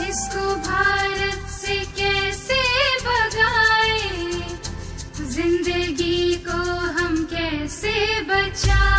इसको भारत से कैसे भगाए, जिंदगी को हम कैसे बचाए।